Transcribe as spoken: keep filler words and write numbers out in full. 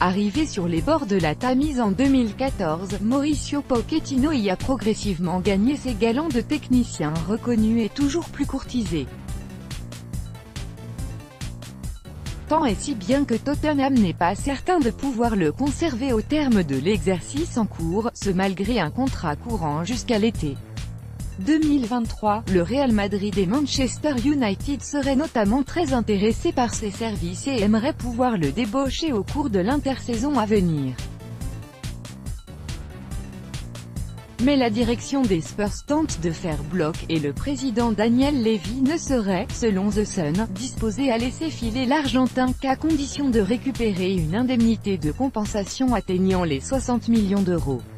Arrivé sur les bords de la Tamise en deux mille quatorze, Mauricio Pochettino y a progressivement gagné ses galons de technicien reconnu et toujours plus courtisé. Tant et si bien que Tottenham n'est pas certain de pouvoir le conserver au terme de l'exercice en cours, ce malgré un contrat courant jusqu'à l'été deux mille vingt-trois, le Real Madrid et Manchester United seraient notamment très intéressés par ses services et aimeraient pouvoir le débaucher au cours de l'intersaison à venir. Mais la direction des Spurs tente de faire bloc, et le président Daniel Levy ne serait, selon The Sun, disposé à laisser filer l'Argentin qu'à condition de récupérer une indemnité de compensation atteignant les soixante millions d'euros.